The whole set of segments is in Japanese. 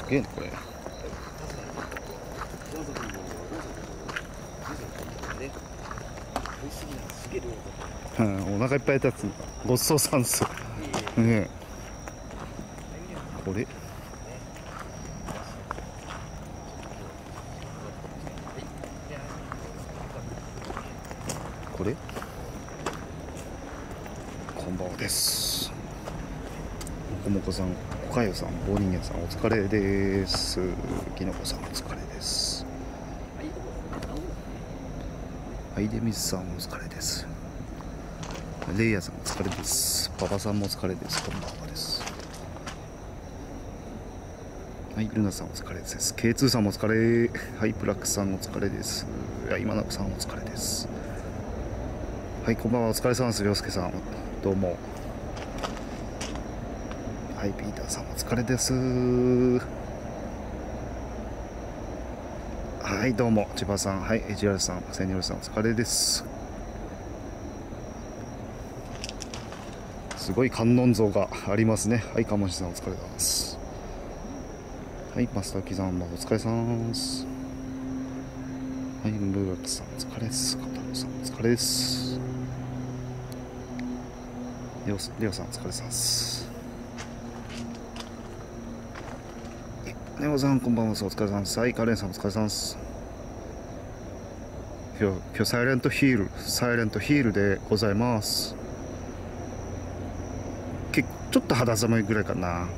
げえなこれ。うん、お腹いっぱいやったやつごちそうさんっすね。これこれこんばんはです。もこもこさん、おかゆさん、棒人間さんお疲れです。きのこさんお疲れです。アイデミスさんお疲れです。レイヤさんお疲れです。パパさんもお疲れです。こんばんはです。はい、ルナさんお疲れです。K2 さんもお疲れ。はい、プラックさんお疲れです。今中さんお疲れです。はい、こんばんは、お疲れ様です。りょうすけさんどうも。はい、ピーターさんお疲れです。はい、どうも千葉さん、はい、エジアルさん、セニョルさんお疲れです。すごい観音像がありますね。はい、鴨志さんお疲れ様です。はい、マスターキさんもお疲れさんです。はい、ムーラクさんお疲れです。カタロさんお疲れです。レオさんお疲れさんです。ネオさんこんばんは、お疲れさんです。はい、カレンさんお疲れさんです。今日サイレントヒールでございます。ちょっと肌寒いぐらいかな。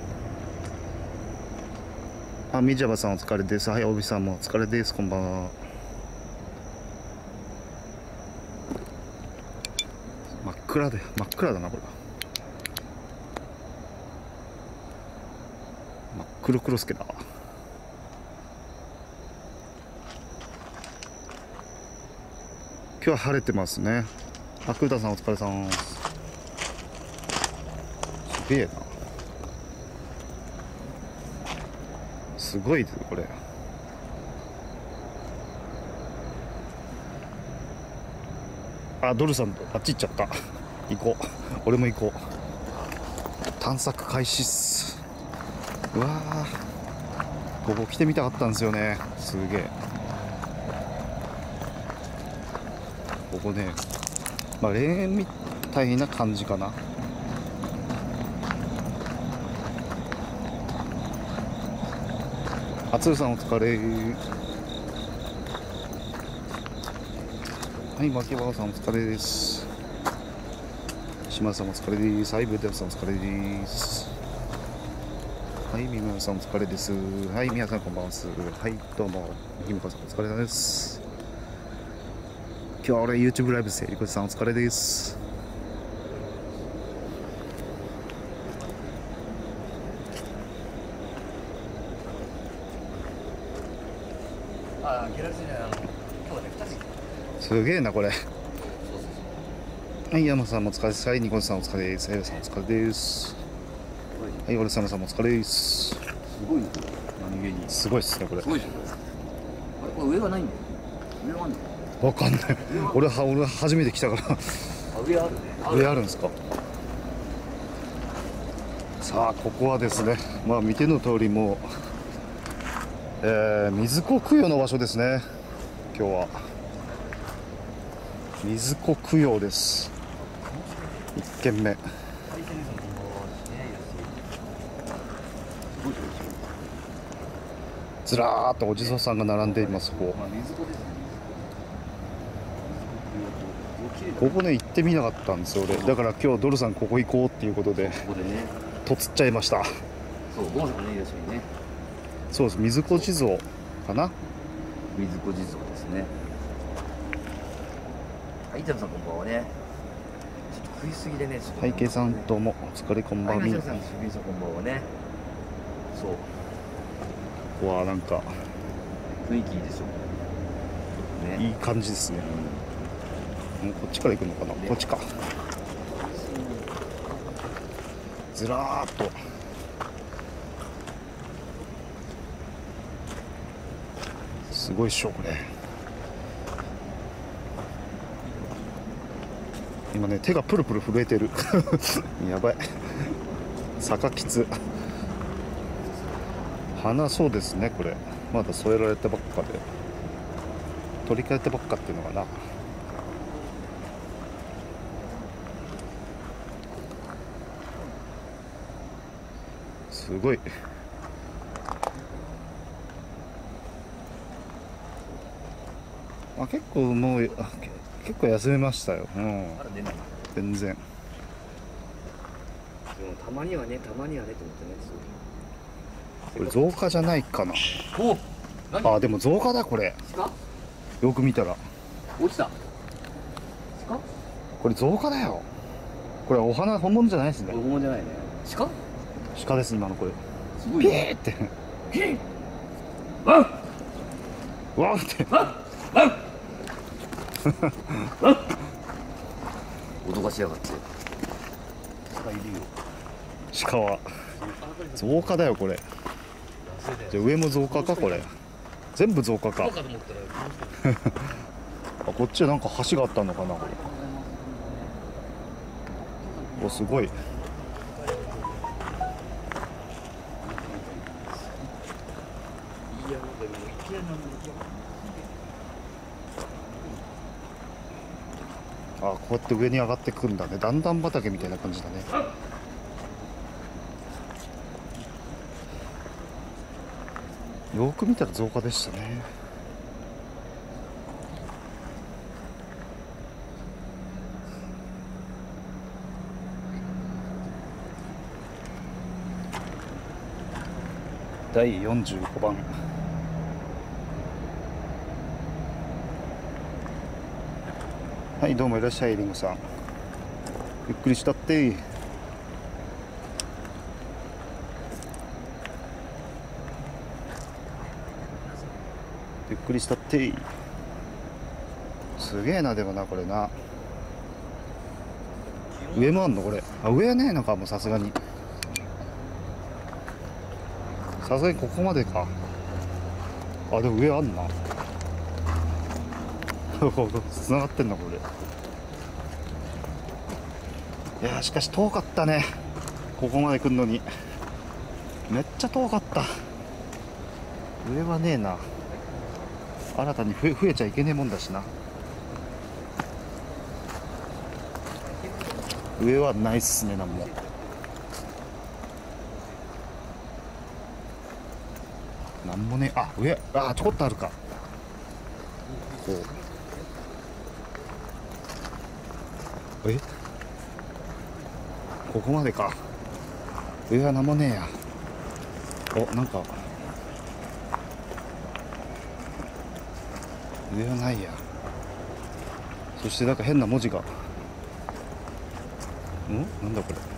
あ、みじゃばさんお疲れです。はい、おびさんもお疲れです。こんばんは。真っ暗だなこれ。真っ黒クロスケだ。今日は晴れてますね。あ、クータさんお疲れさんです。すげえな。すごいですこれ。あ、ドルさんとあっち行っちゃった。行こう。俺も行こう。探索開始っす。うわー、ここ来てみたかったんですよね。すげえ。ここね、まあ霊園みたいな感じかな。あつるさんお疲れ。はい、牧場さんお疲れです。島さんお疲れです。はい、ブーテルさんお疲れです。はい、みむさんお疲れです。はい、みやさんこんばんはです。はい、どうも。ひむかさんお疲れ様です。今日は俺 YouTube ライブです。りこさんお疲れです。すげえなこれ。はい、山さんもお疲れです。はい、ニコンさんお疲れです。エルさんお疲れです。はい、オルサムさんもお疲れです。 すごいね。何気に。 すごいっすねこれ。 すごいでしょこれ。あれこれ上がないんだよ。上はあんの？ わかんない。俺初めて来たから。 あ、上あるね。 上あるんですか。さあここはですね、まあ見ての通りもう、水子供養の場所ですね。今日は水子供養です。1軒目。ずらーっとお地蔵さんが並んでいます。ここね行ってみなかったんですよ俺。だから今日ドルさんここ行こうっていうことでとつっちゃいました。 そう、大阪ね、いらっしゃいね。 そうです、水子地蔵かな。 水子地蔵ですね。はい、伊丹さんこんばんはね。ちょっと食いすぎでね。 はい、けいさんどうもお疲れこんばんは。 はい、さん、こんばんはね。そう。 ここはなんか雰囲気いいでしょ。 ね、いい感じですね。もうこっちから行くのかな、こっちか。ずらーっとすごいっしょこれ。今ね手がプルプル震えてるやばい。坂きつ。 花、そうですね。これまだ添えられてばっかで取り替えてばっかっていうのかな。すごい。結構もう結構休めましたよ。 まだ出ない。 全然。 でもたまにはねと思ってね。 これ増加じゃないかな。 お、何？ でも増加だこれ。 鹿？ よく見たら落ちた。鹿？ これ増加だよ。これお花本物じゃないですね。 本物じゃないね。鹿？ 鹿です今のこれ。 すごいピね。 ーってピー。ワンわーってワンワンワン。脅かしやがって。鹿いるよ。 鹿は増加だよこれ。じゃあ上も増加かこれ。全部増加か。こっちはなんか橋があったのかなこれ。お、すごい。こうやって上に上がってくんだね。段々畑みたいな感じだね。よく見たら増加でしたね。第45番。はい、どうもいらっしゃい、リンゴさん。ゆっくりしたって。ゆっくりしたって。すげえな、でもな、これな。上もあんのこれ。上はねえのか、もうさすがに。さすがにここまでか。でも上あんな。つながってんなこれ。いやしかし遠かったね。ここまで来んのにめっちゃ遠かった。上はねえな。新たに増えちゃいけねえもんだしな。上はないっすね。なんもなんもねえ。上ちょこっとあるか。こうここまでか。上はなんもねえや。なんか上はないや。そしてなんか変な文字が。なんだこれ。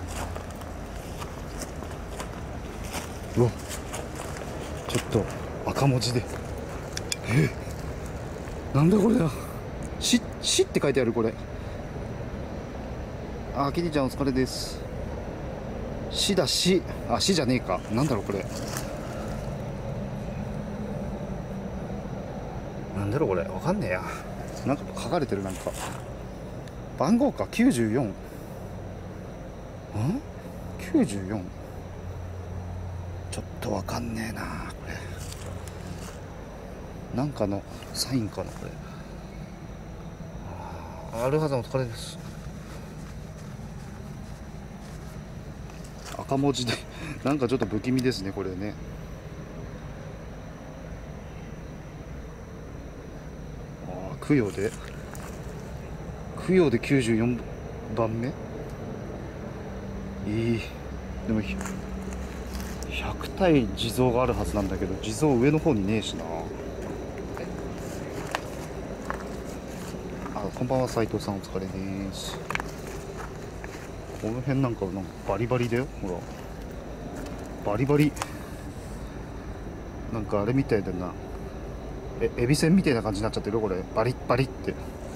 うわ、ちょっと赤文字で。なんだこれだ。しって書いてあるこれ。キティちゃんお疲れです。しだし。しじゃねえか。なんだろうこれ。なんだろうこれ。わかんねえや。なんか書かれてる。なんか番号か。94。94。ちょっとわかんねえなこれ。なんかのサインかなこれ。アルハさんお疲れです。赤文字でなんかちょっと不気味ですねこれね。供養で94番目。でも100体地蔵があるはずなんだけど、地蔵上の方にねえしな。こんばんは斉藤さんお疲れです。この辺なんかバリバリだよ。ほらバリバリ。なんかあれみたいだな。エビせんみたいな感じになっちゃってるこれ。バリッバリって。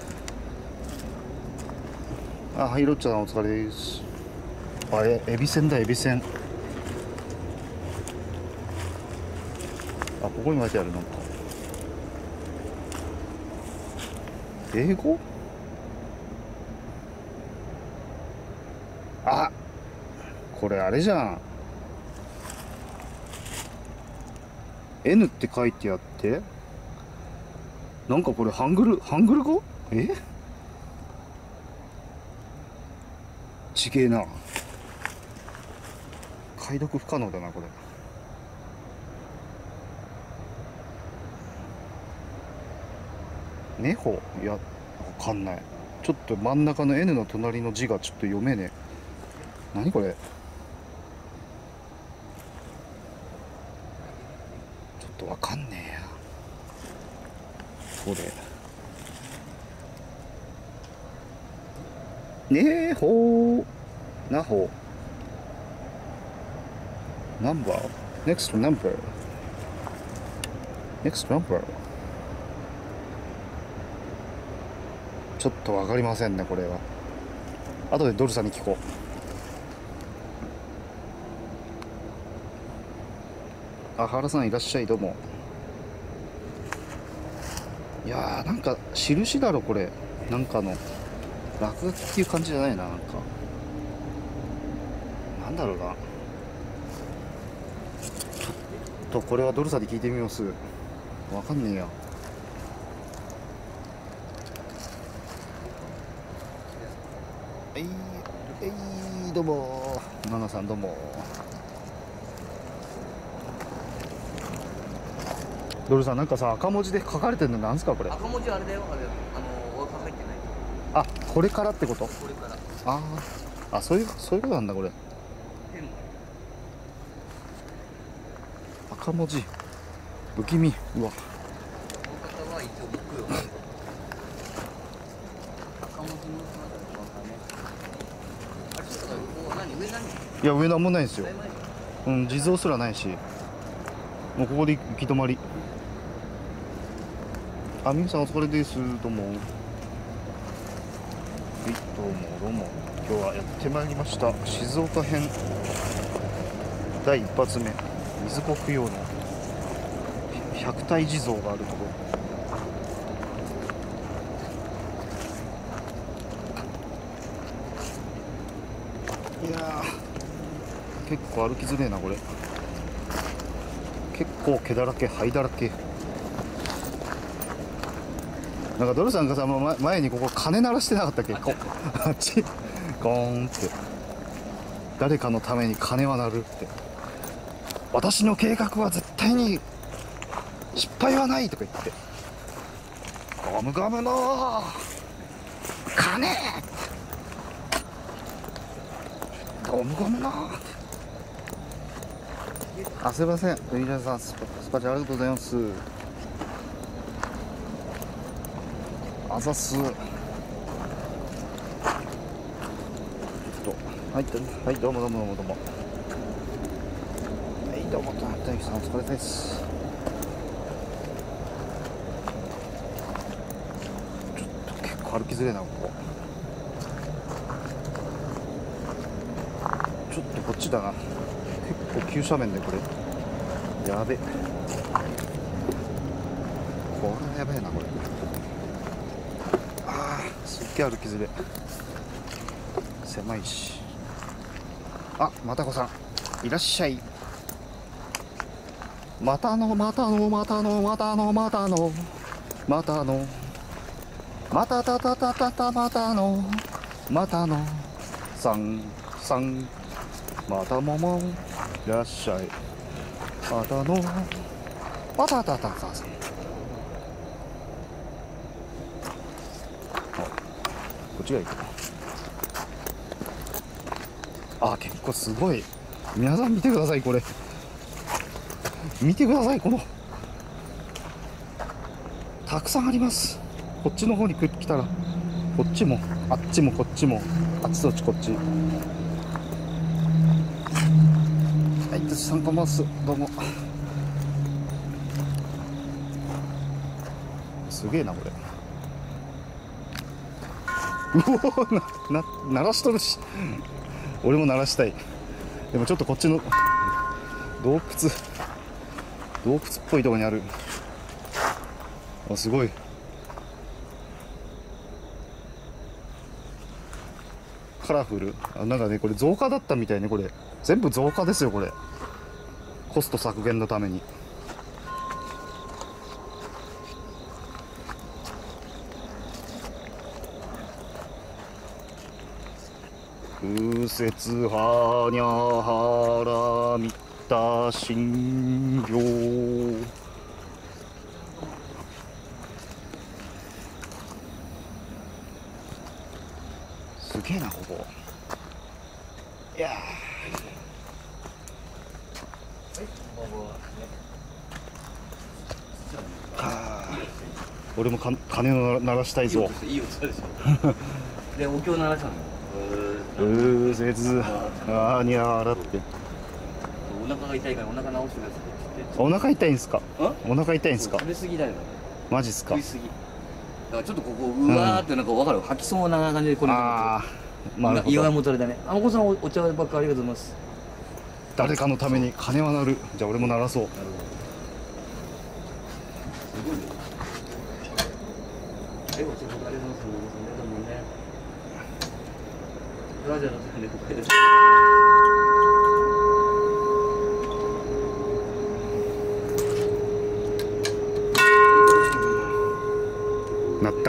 はい、ロッチャーさんお疲れです。エビせんだ、エビせん。ここに書いてある。なんか英語。これあれじゃん。 N って書いてあって、なんかこれハングル語？ちげえな。解読不可能だなこれ。ネホ？いや、わかんない。ちょっと真ん中の N の隣の字がちょっと読めねえ。何これ。ちょっとわかんねえや。これ。ねえほー。なほ。number next number next number。ちょっとわかりませんねこれは。後でドルさんに聞こう。あ、原さんいらっしゃい、どうも。いやー、なんか印だろこれ。なんかの落書きっていう感じじゃないな。なんかなんだろうな。ちょっとこれはドルさんに聞いてみます。わかんねえや。どうもナナさん、どうも。ドルさん、なんかさ、赤文字で書かれてるのなんすかこれ。 赤文字あれだよ、あれ、お墓入ってない。 あ、これからってこと？ これから。 あ、そういうことなんだこれ。赤文字不気味。うわ、 お墓は一応木曜。赤文字のお墓ね。あれ、そうだ、何、上何？ いや、上なんもないんですよ。 上ない。 地蔵すらないし、もうここで行き止まり。あ、みゆさんお疲れです。どうも。はい、どうも。今日はやってまいりました。静岡編第一発目。水子供養の百体地蔵があるところ。いやー、結構歩きづれえなこれ。結構毛だらけ、灰だらけ。なんかドルさんがさ、前にここ鐘鳴らしてなかったっけ？あっちゴーンって、誰かのために鐘は鳴るって、私の計画は絶対に失敗はないとか言って、ゴムゴムの鐘、ゴムゴムの。あ、すいません、ウィリアムさん、スパチャありがとうございます。あざす。はい、どうも。はい、どうも、大樹さんお疲れです。ちょっと結構歩きづれえなここ。ちょっとこっちだな。結構急斜面でこれ。やべ。これはやべえなこれ。すっげえ歩きづれ。狭いし。あ、またこさんいらっしゃい。またたさんまたももいらっしゃい。またさん、こっちがいいかな。結構すごい。皆さん見てください、これ。見てください、このたくさんあります。こっちの方に来たら、こっちもあっちもこっちも、あっちそっちこっち。はい、としさんこんばんは。どうも。すげえなこれ。うお、鳴らしとるし。俺も鳴らしたい。でもちょっとこっちの洞窟っぽいところにある。すごい。カラフル。なんかね、これ造花だったみたいね。これ全部造花ですよこれ。コスト削減のために。 節はにゃはらみた心療。すげえなここ。いや俺も鐘を鳴らしたいぞ。 いい音でしょ。でお経鳴らしたの。 節はにゃはらって。 お腹が痛いからお腹直してくださいって言って。 お腹痛いんすか？お腹痛いんすか？ 食べ過ぎだよ。 マジっすか？ 食いすぎ。だからちょっとここうわーってなんか分かる、吐きそうな感じでこれ。 ああ、なるほ胃がど。 もたれだね。お子さんお茶ばっかありがとうございます。 誰かのために鐘は鳴る。じゃあ俺も鳴らそう。 なるほど。すごいね。お茶ばっかありがとうございます。皆さんもね。ラジャーの時にここで。 鳴った。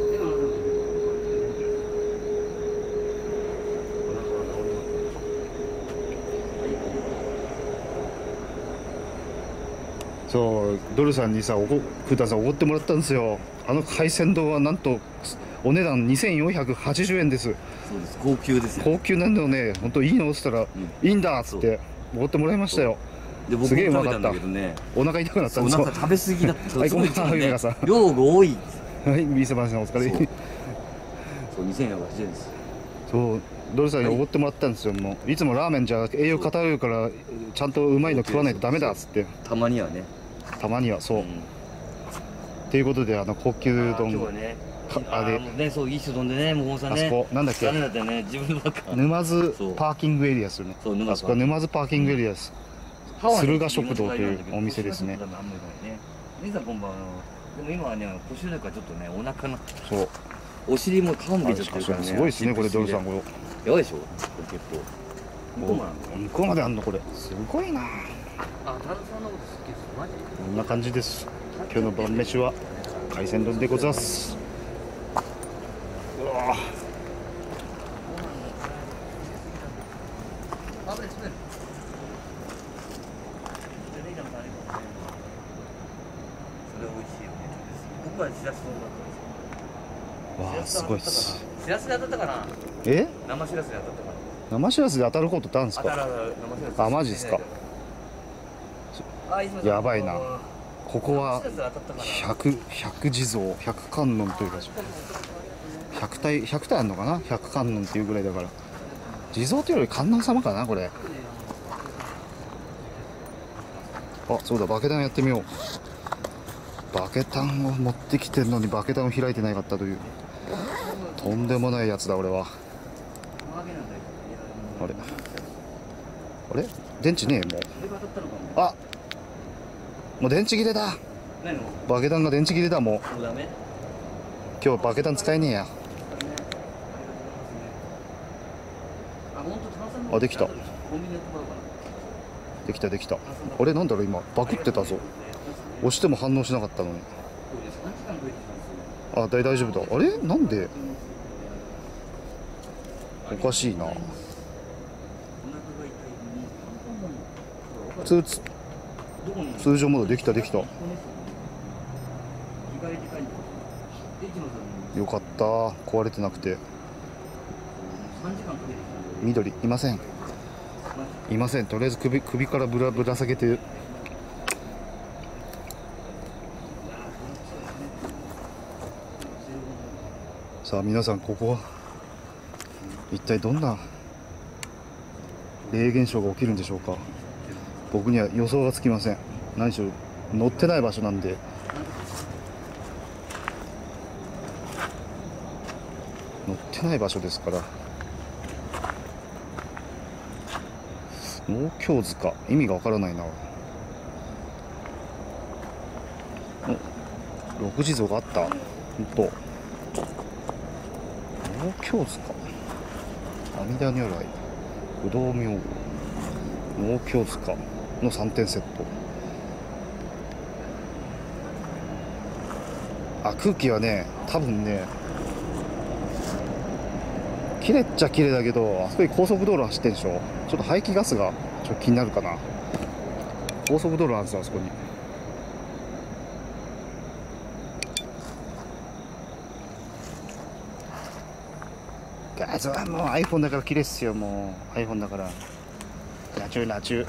そうドルさんにさクータンさんおごってもらったんですよ。あの海鮮丼はなんとお値段2480円です。 そうです。高級ですよ。 高級なんだよね。本当いいのっつったら、いいんだっつっておごってもらいましたよ。 で僕もすげえうま食べたんだかった。 けどね。 お腹痛くなったんですよ。 お腹食べ過ぎだった。 はいごめんなさい皆さん。 量が多い。 はいビースバンさんお疲れ。 そう2480円です。 そうドルさんにおごってもらったんですよ。もういつもラーメンじゃ栄養偏るからちゃんとうまいの食わないとダメだっつって。 たまにはね。 たまにはそう。っていうことで高級丼。 今日はね。 あれね、そういい人丼でね、もうさね。 あそこなんだっけ。 ダメだったよね、自分ばっか。 沼津パーキングエリアですよね。 そう沼津あそこは沼津パーキングエリアです。駿河食堂というお店ですね。 姉さんこんばんは。でも今はね、腰の中ちょっとね、お腹の。 そう。 お尻も顔も出ちゃってるからね。 すごいですねこれドルさんこれ。 やばいでしょ。結構。 向こうまであんのこれ。すごいな。 あ、タルさんのこと好きです。マジ。 こんな感じです。今日の晩飯は海鮮丼でございます。うわ。 僕はしらす丼だったんですよ。 わあすごいっす。 しらすで当たったかな。 え？ 生しらすで当たったかな。 生しらすで当たることってあるんですか？ 生しらす。 あマジですか。やばいな。ここは100地蔵100観音というか100体あるのかな。100観音っていうぐらいだから地蔵というより観音様かなこれ。あそうだバケタンやってみよう。バケタンを持ってきてるのにバケタンを開いてなかったというとんでもないやつだ俺は。あれあれ電池ねえもう。あもう電池切れだ。バケタンが電池切れだもう。今日バケタン使えねえや。あできたできたできた。あれなんだろう今バクってたぞ。押しても反応しなかったのに。あ大丈夫だ。あれなんでおかしいな。通常モードできたできた。よかった壊れてなくて。緑いませんいません。とりあえず首からぶら下げて。さあ皆さんここは一体どんな霊現象が起きるんでしょうか。僕には予想がつきません。何しろ乗ってない場所なんで。乗ってない場所ですから。農協塚意味がわからないな。お六地蔵があった。ほんと農協塚阿弥陀如来不動明王農協塚の3点セット。あ空気はね多分ね綺麗っちゃ綺麗だけど、あそこに高速道路走ってるでしょ。ちょっと排気ガスがちょっと気になるかな。高速道路なんですよ、あそこに。ガスはもう iPhone だから綺麗っすよ。もう iPhone だから。ナチュナチュ。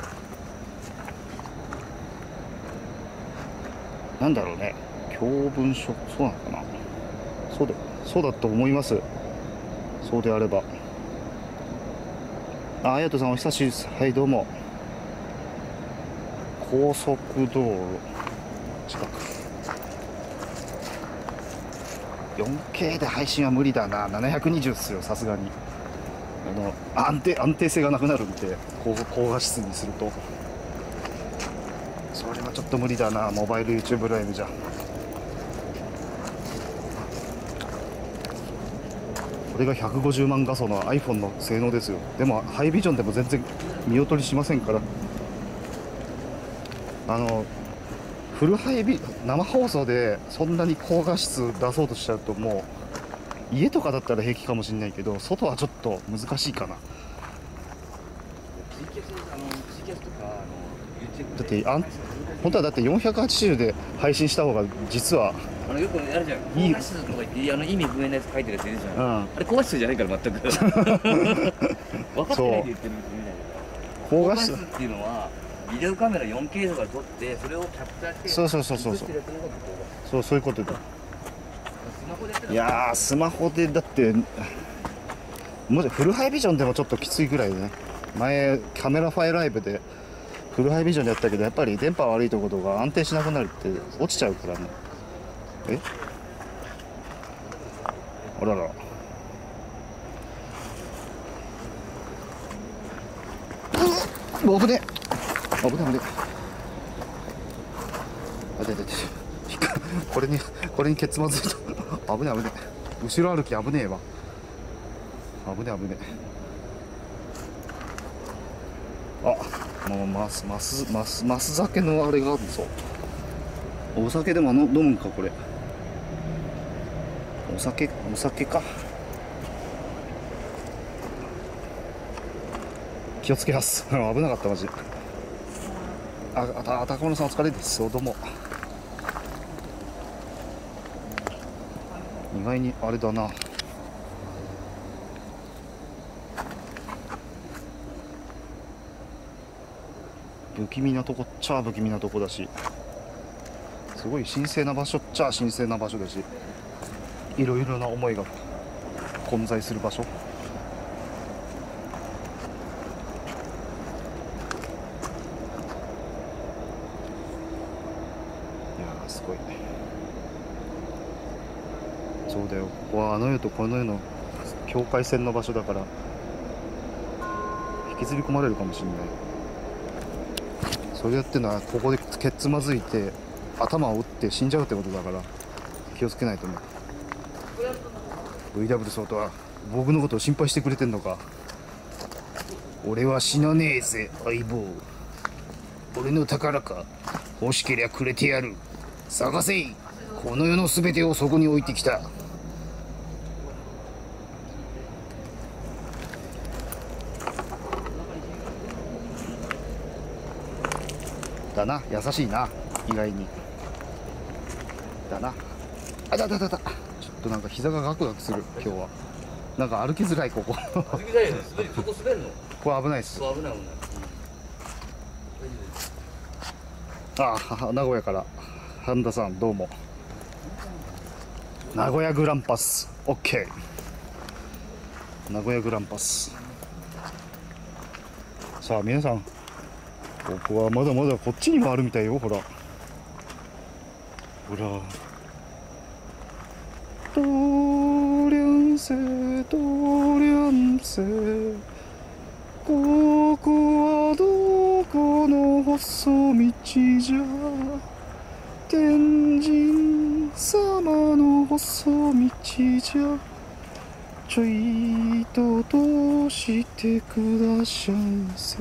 なんだろうね。教文書、そうなのかな。そうだと思います。そうであれば。あやとさんお久しぶりです。はい、どうも。高速道路近く。4K で配信は無理だな。720っすよ、さすがに。安定性がなくなるんで、高画質にすると。それはちょっと無理だな、モバイル YouTube ライブじゃ。これが150万画素の iPhone の性能ですよ。でもハイビジョンでも全然見劣りしませんから。フルハイ生放送でそんなに高画質出そうとしちゃうと、もう家とかだったら平気かもしれないけど、外はちょっと難しいかな。だって本当はだって480で配信した方が実はよくやるじゃん。高画質とか言って意味不明なやつ書いてるやついるじゃん。あれ高画質じゃないから全く。分かってないで言ってるんですよみたいな。高画質っていうのはビデオカメラ 4K とか撮ってそれをキャプチャーしてそういうことだ。いやー、スマホでだってもしフルハイビジョンでもちょっときついぐらいでね。前カメラファイライブでフルハイビジョンでやったけど、やっぱり電波悪いところが安定しなくなるって落ちちゃうからね。あらら。危ね。これにケツまずいと危ね。後ろ歩き危ねえわ。危ね。もうマス酒のあれがあるぞ。お酒でも飲むんかこれ。お酒か。気をつけます。危なかったマジ。高野さんお疲れです。どうも。意外にあれだな。不気味なとこっちゃ不気味なとこだし、すごい神聖な場所っちゃ神聖な場所だし、いろいろな思いが混在する場所。いやー、すごいね。そうだよ、ここはあの世とこの世の境界線の場所だから、引きずり込まれるかもしれない。それやってのはここでケツまずいて頭を打って死んじゃうってことだから、気をつけないとね。 VW 相当は僕のことを心配してくれてんのか。俺は死なねえぜ相棒。俺の宝か。欲しけりゃくれてやる。探せい。この世の全てをそこに置いてきた。だな、優しいな、意外に。だな。ちょっとなんか膝がガクガクする今日は。なんか歩きづらいここ。 歩きづらいよ。ここ滑るの？ これ危ないっす。 危ない。 名古屋から半田さんどうも。名古屋グランパス OK。 名古屋グランパス。さあ皆さん、僕はまだまだこっちにもあるみたいよ。ほらドリャンセここはどこの細道じゃ。天神様の細道じゃ。ちょいと通してくだしゃんせ。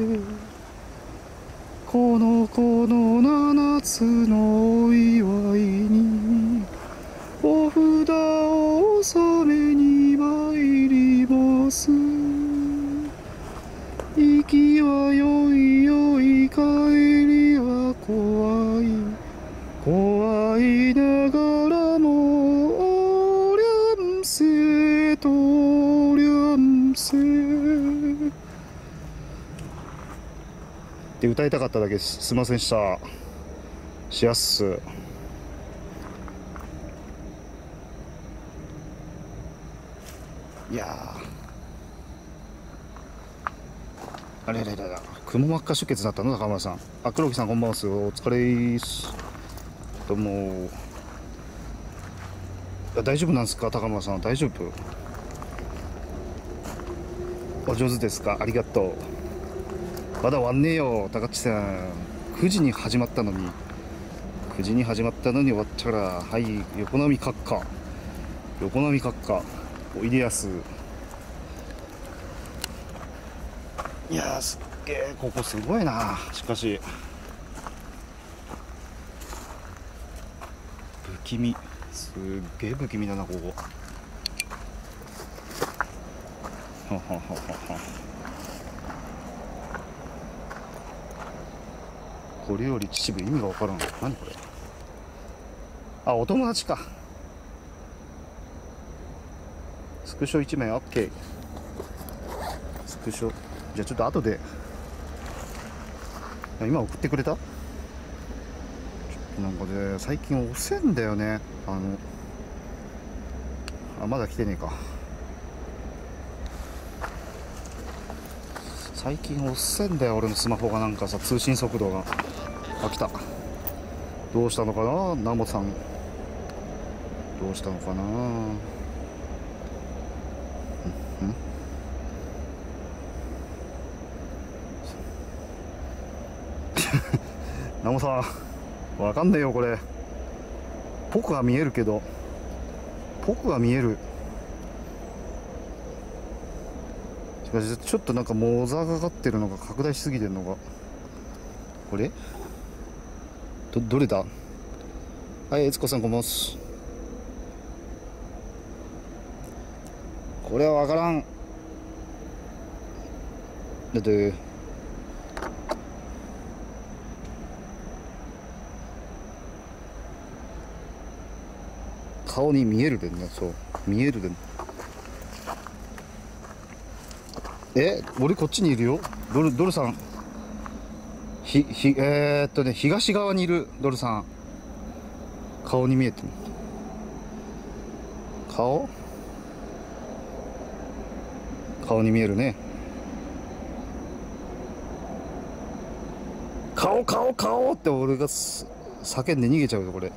この7つのお祝いにお札を納めに参りまます行きはよいよい帰りは怖い怖いながらもおりゃんせとおりゃんせって歌いたかっただけです。すいませんでした。しやっす。いやー、あれれれれ、くも膜下出血だったの中村さん。あ、黒木さんこんばんは。お疲れーす。どうも。大丈夫なんですか高村さん。大丈夫？お上手ですか？ありがとう。まだ終わんねえよ高知さん。9時に始まったのに終わっちゃら。はい、横波閣下おいでやす。いやー、すっげえ、ここすごいな。しかし不気味、すっげえ不気味だなここ。ははははは。これより秩父意味が分からん。何これ。あ、お友達か。スクショ1枚 OK。 スクショ、じゃあちょっと後で。今送ってくれた。ちょっとなんかね、最近遅いんだよね。まだ来てねえか。最近遅いんだよ俺のスマホが。なんかさ、通信速度が。あ、来た。どうしたのかなナモさん。どうしたのかな。ナモさん、わかんねえよこれ。ポクが見えるけど、ポクが見える。しかしちょっとなんかモザがかってるのが拡大しすぎてるのが。これどれだ。はい、悦子さんこんばんは。これはわからん。だって顔に見えるでね。そう見えるで。俺こっちにいるよ。ドルさん。東側にいるドルさん。顔に見えてる。顔に見えるね。顔って俺が叫んで逃げちゃうよこれ。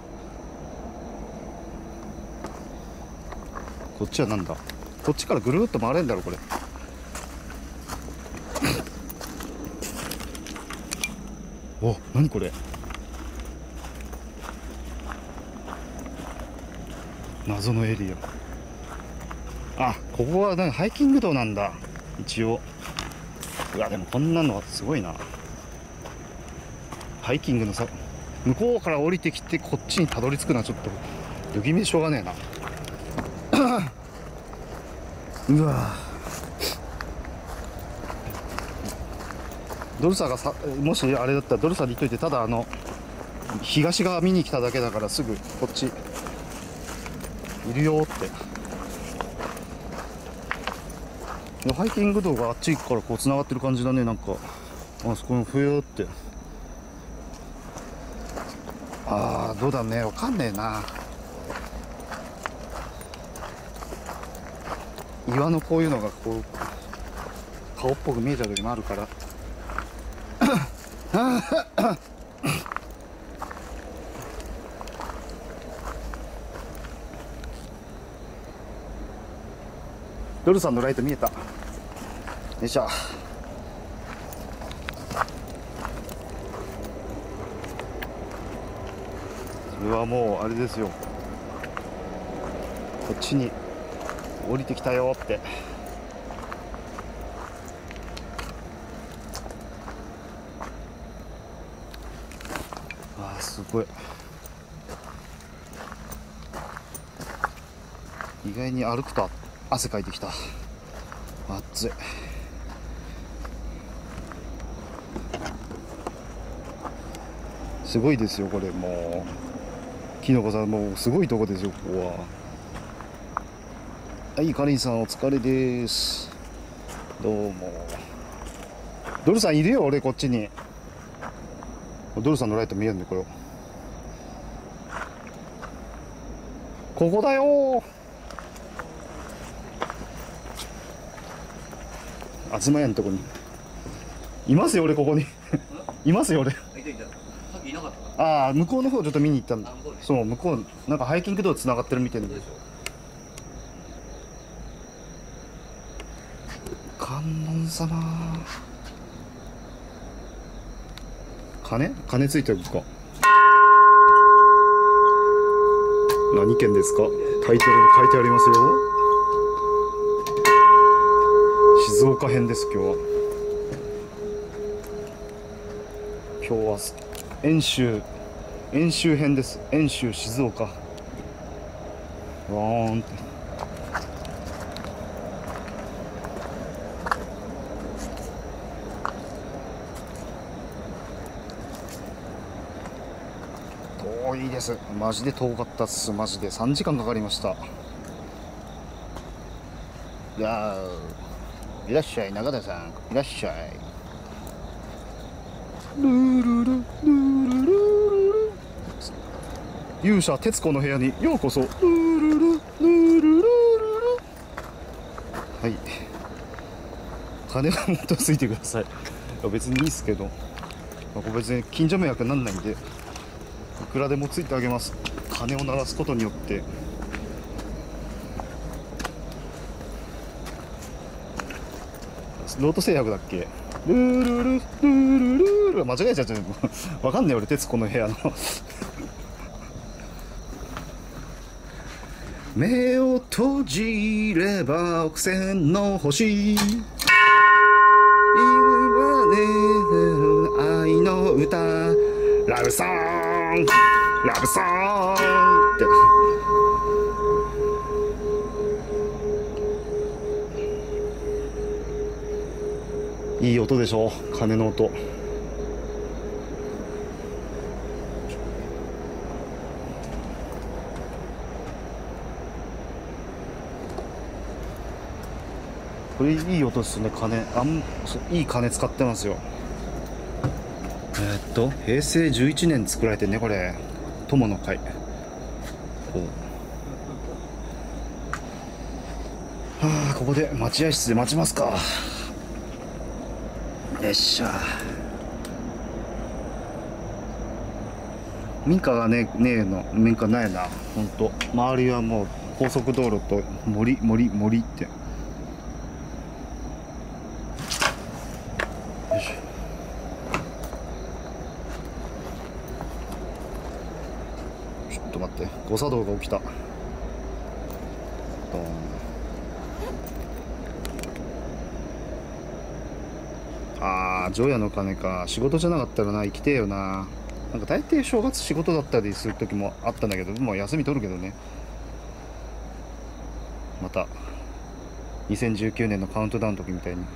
こっちはなんだ。こっちからぐるっと回れんだろこれ。お、何これ。謎のエリア。あ、ここはなんかハイキング道なんだ一応。うわ、でもこんなのはすごいな。ハイキングのさ、向こうから降りてきてこっちにたどり着くのはちょっと不気味でしょうがねえな。うわ、ドルサがもしあれだったらドルサに言っといて、ただ東側見に来ただけだからすぐこっちいるよって。ハイキング道があっちからこうつながってる感じだね。なんかあそこの冬って。どうだね、わかんねえな。岩のこういうのがこう顔っぽく見えちゃう時もあるから。ドルさんのライト見えた。よいしょ。それはもうあれですよ。こっちに降りてきたよって。すごい。意外に歩くと汗かいてきた。 暑い。すごいですよこれ。もうきのこさん、もうすごいとこですよここは。はい、かりんさんお疲れです。どうも。ドルさんいるよ、俺こっちに。ドルさんのライト見えるんで、これここだよ。東屋のとこにいますよ俺、ここにいますよ俺。ああ、向こうの方ちょっと見に行ったんだ。そう、向こうなんかハイキング道つながってるみたいな。観音様、金ついてるか。何県ですか。タイトルに書いてありますよ。静岡編です。今日は遠州編です。遠州静岡。わーんって。遠いです。マジで遠かったっす。マジで3時間かかりました。いやー、いらっしゃい中田さん、いらっしゃい。ルールルルールルル、勇者徹子の部屋にようこそ。ルールルルールルル、はい、金はもっとついてください。別にいいっすけど、これ別に近所迷惑になんないんで、いくらでもついてあげます。鐘を鳴らすことによって。ロート製薬だっけ。ルールルルールルル、間違えちゃう。わかんねえ俺、徹子の部屋の目を閉じれば億千の星、今ね愛の歌、ラブソング、ラブソングっていい音でしょ、鐘の音。これいい音ですね、鐘。いい鐘使ってますよ。平成11年作られてね、これ友の会。はあ、ここで待合室で待ちますか。よっしゃ。民家がねえの、民家ないな、ほんと。周りはもう高速道路と森って。よいしょ。ちょっと待って、誤作動が起きた。ああ、除夜の鐘か。仕事じゃなかったらな、行きてえよな。なんか大抵正月仕事だったりする時もあったんだけど、もう休み取るけどね。また2019年のカウントダウンの時みたいに。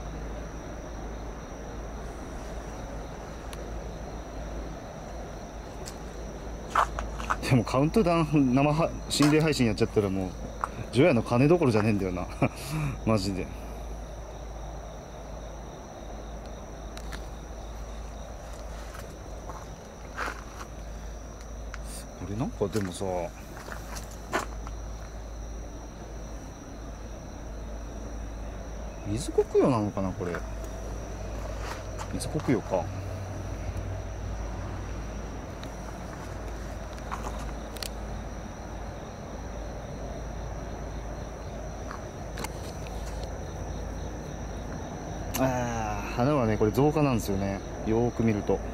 でもカウントダウン心霊配信やっちゃったらもう除夜の鐘どころじゃねえんだよなマジで。これなんかでもさ、水黒洋なのかなこれ。水黒洋か。花はねこれ造花なんですよね、よーく見ると。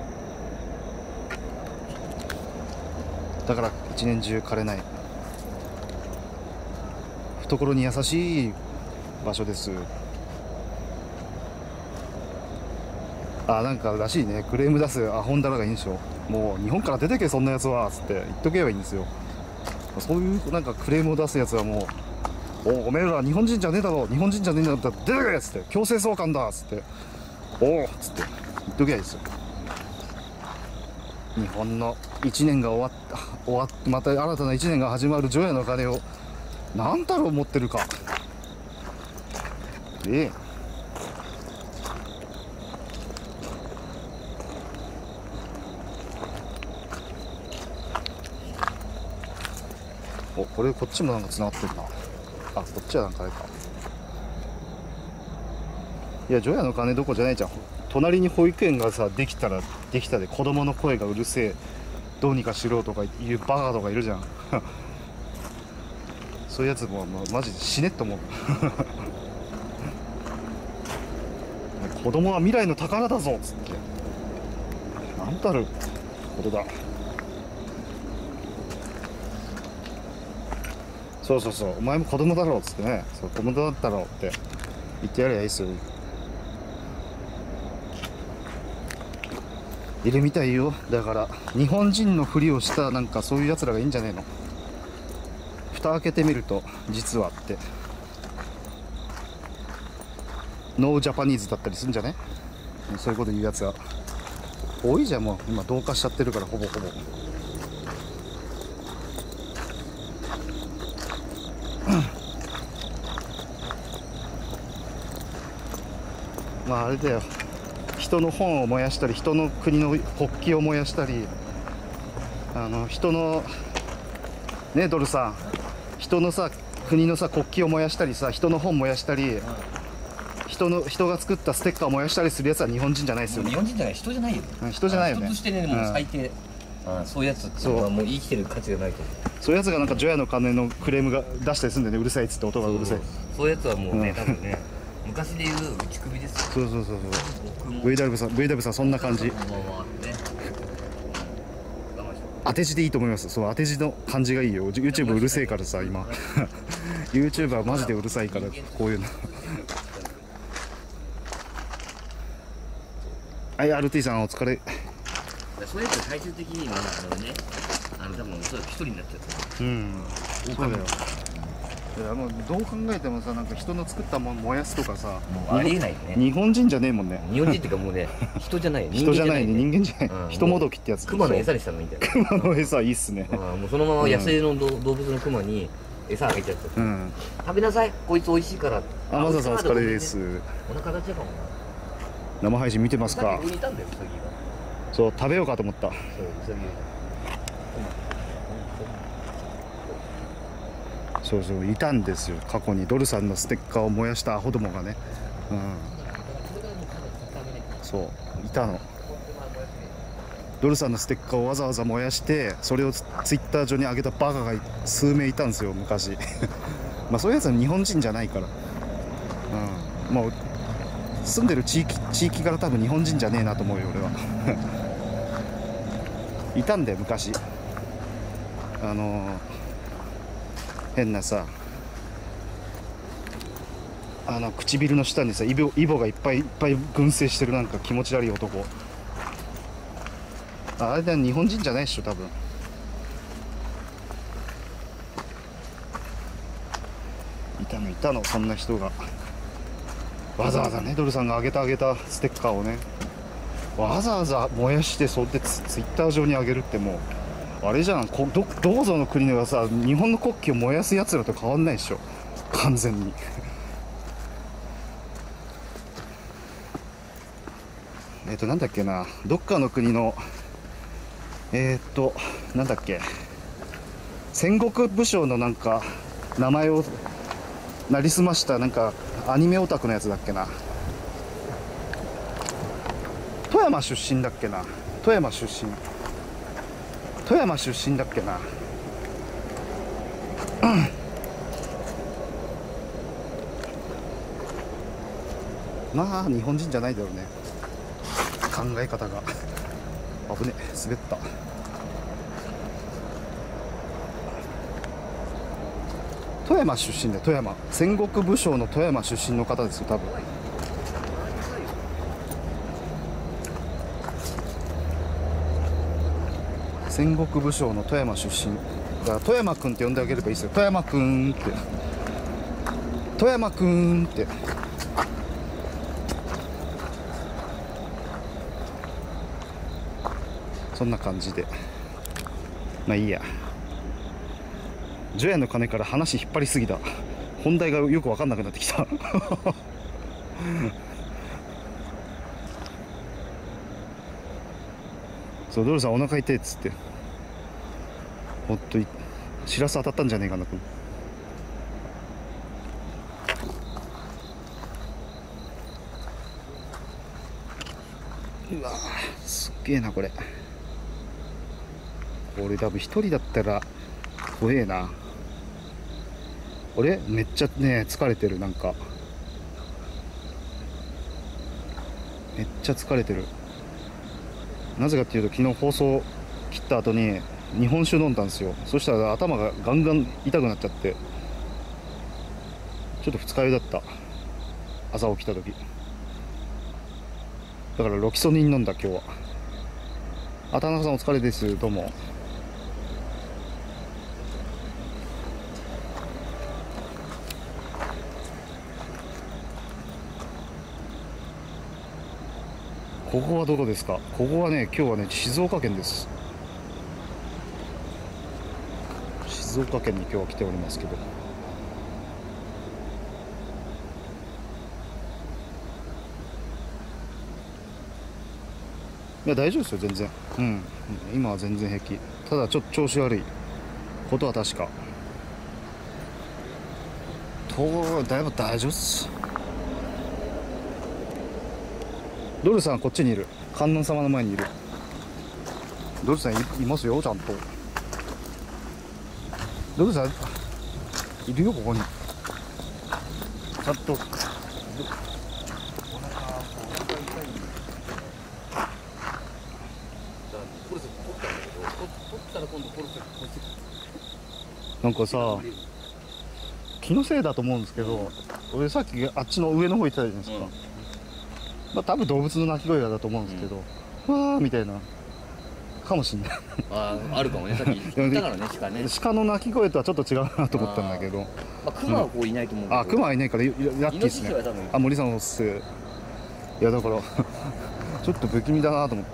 だから一年中枯れない、懐に優しい場所です。なんからしいね、クレーム出すアホンダラがいいんでしょ。もう日本から出てけそんなやつはつって言っとけばいいんですよ。そういうなんかクレームを出すやつはもうおめえら日本人じゃねえだろ、日本人じゃねえんだったら出てけっつって、強制送還だっつって、おおっつって言っときゃいいですよ。日本の1年が終わっまた新たな1年が始まる除夜の鐘を何太郎持ってるか。お、これこっちもなんか繋がってるな。あ、こっちはなんかあれか。いや、除夜の鐘どこじゃないじゃん。隣に保育園がさ、できたらできたで、子供の声がうるせえ、どうにかしろとかいうバカとかいるじゃん。そういうやつも、マジで死ねっと思う。子供は未来の宝だぞっつって、なんたることだ。そうそうそう、お前も子供だろうっつってね、そう、子供だったろうって言ってやりゃいいっすよ。いるみたいよ。だから日本人のふりをしたなんかそういうやつらがいいんじゃねえの。蓋開けてみると実はってノージャパニーズだったりするんじゃね。そういうこと言うやつが多いじゃん。もう今同化しちゃってるから、ほぼほぼ。まああれだよ、人の本を燃やしたり、人の国の国旗を燃やしたり、人のね、ドルさん、人のさ国のさ国旗を燃やしたりさ、人の本燃やしたり、人が作ったステッカーを燃やしたりするやつは日本人じゃないですよね。 日本人じゃない、人じゃないよ。 人じゃないよね。 人としてね、もう最低。そういうやつっていうのはもう生きてる価値がないと思う。 そういうやつがなんか除夜の鐘のクレームが出したりするんだよね。うるさいっつって、音がうるさい。 そういうやつはもうね、多分ね、昔で言う打ち首ですよ。 そう。VW さんそんな感じ。当て字でいいと思います。そう、当て字の感じがいいよ。YouTube うるせえからさ、今。YouTube はマジでうるさいから、こういうの。はい、RT さんお疲れ。 そういうやつ最終的には多分そう一人になっちゃった。 そうだよ。いや、もうどう考えてもさ、なんか人の作ったもの燃やすとかさ、 もうありえないよね。 日本人じゃねえもんね。 日本人っていうかもうね、人じゃないよ。 人じゃないね、人間じゃない。人もどきってやつ。 熊の餌にしたのみたいな。 熊の餌いいっすね。 もうそのまま野生の動物の熊に餌あげちゃった。食べなさい、こいつ美味しいから。 マサさんお疲れです。 お腹立っちゃうかもな。 生配信見てますか。 上にいたんだよ、ウサギが。 そう、食べようかと思った。 そう、ウサギ。 そうそう、いたんですよ。過去にドルさんのステッカーを燃やしたアホどもがね。そういたの。ドルさんのステッカーをわざわざ燃やして、それをツイッター上に上げたバカが数名いたんですよ、昔。まあそういうやつは日本人じゃないから、もう住んでる地域から多分日本人じゃねえなと思うよ、俺は。いたんだよ、昔。変なさ、唇の下にさイボがいっぱい群生してる、なんか気持ち悪い男。あれだ、日本人じゃないっしょ多分。いたのそんな人が。わざわざね、ドルさんが上げたステッカーをね、わざわざ燃やして、そうやってツイッター上に上げるって、もうあれじゃん。どこぞの国がさ、日本の国旗を燃やすやつらと変わんないでしょ、完全に。なんだっけな、どっかの国のなんだっけ、戦国武将のなんか名前をなりすました、なんかアニメオタクのやつだっけな。富山出身だっけな。富山出身だっけな。まあ日本人じゃないだろうね、考え方が。危ね、滑った。富山出身で、富山戦国武将の富山出身の方ですよ多分。戦国武将の富山出身だから、富山くんって呼んであげればいいですよ。富山くんって。 富山くんってそんな感じで、まあいいや。除夜の鐘から話引っ張りすぎた。本題がよく分かんなくなってきたそう、ドルさんお腹痛いっつって、ほっとしらす当たったんじゃねえかなと。うわー、すっげえなこれ。これ多分一人だったら怖えな。俺めっちゃね疲れてる。なんかめっちゃ疲れてる。なぜかっていうと、昨日放送切った後に日本酒飲んだんですよ。そしたら頭がガンガン痛くなっちゃって、ちょっと二日酔いだった。朝起きた時だからロキソニン飲んだ今日は。あ、田中さんお疲れです。どうも。ここはどこですか？ここはね、今日はね、静岡県です。静岡県に今日は来ておりますけど、いや大丈夫ですよ全然。うん、今は全然平気。ただちょっと調子悪いことは確か。だいぶ大丈夫っす。ドルさんこっちにいる。観音様の前にいる。ドルさんいますよ、ちゃんと。ドルさんいるよ、ここにちゃんと。なんかさ、気のせいだと思うんですけど、俺さっきあっちの上の方行ってたじゃないですか。まあ多分動物の鳴き声だと思うんですけど、わーみたいなかもしんない。 あるかもね。さっき言ったからね、鹿ね。 鹿の鳴き声とはちょっと違うなと思ったんだけど。 まあクマはこういないと思うけど。 クマはいないからラッキーですね。森さんのおすす。いやだからちょっと不気味だなと思って。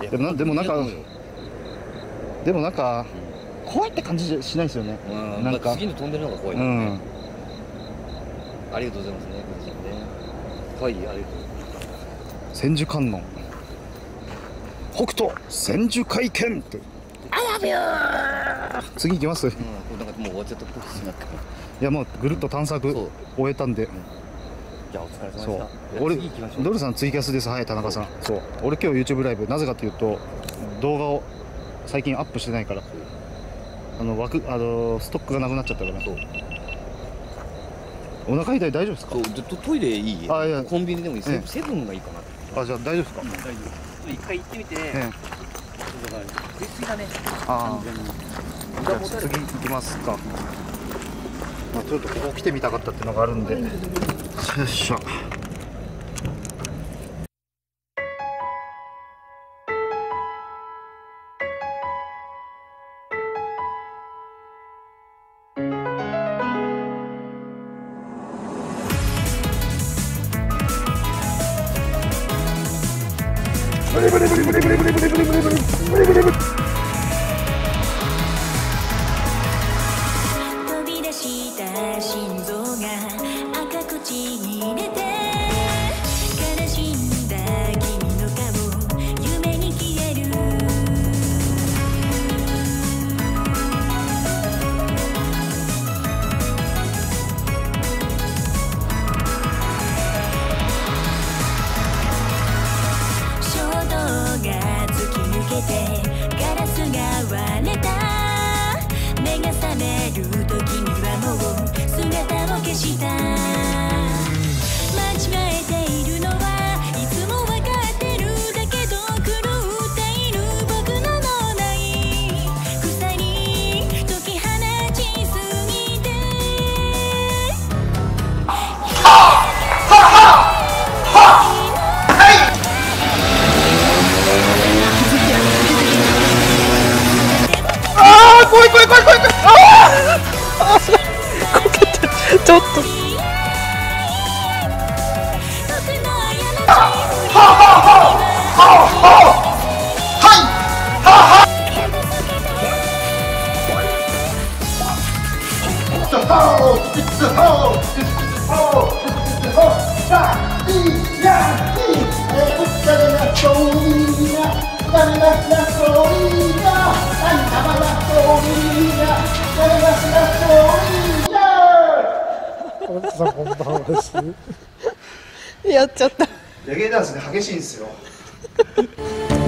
でもなんか怖いって感じしないですよね。 なんか次の飛んでるのが怖いからね。ありがとうございますね、こちらね。はい、ありがとう。 千手観音。北斗千手会見って。あやびゅー。次行きます。 なんかもう終わっちゃったっぽいですね。 いやもうぐるっと探索終えたんで。 じゃあお疲れ様でした。 俺ドルさんツイキャスです。はい、田中さん。そう、俺今日 YouTube ライブ、なぜかというと動画を最近アップしてないから、ストックがなくなっちゃったから。そう、お腹痛い。大丈夫ですか？ トイレいい？いやコンビニでもいい。セブンがいいかな。じゃあ大丈夫ですか？大丈夫。一回行ってみて。食いすぎだね。 じゃあ次行きますか。まあちょっとここ来てみたかったっていうのがあるんで。よっしゃ。 飛び出した心臓が赤くちぎれて、悲しんだ君の顔夢に消える。衝動が突き抜けてガラスが割れた。目が覚める時にはもう姿を消した。間違えているのはいつも分かってる。だけど狂っている僕の脳内草に解き放ちすぎて。 怖い怖い怖い怖い怖い。こけてちょっと。 さんこんばんはです。 やっちゃった。 レゲエダンスで激しいんですよ。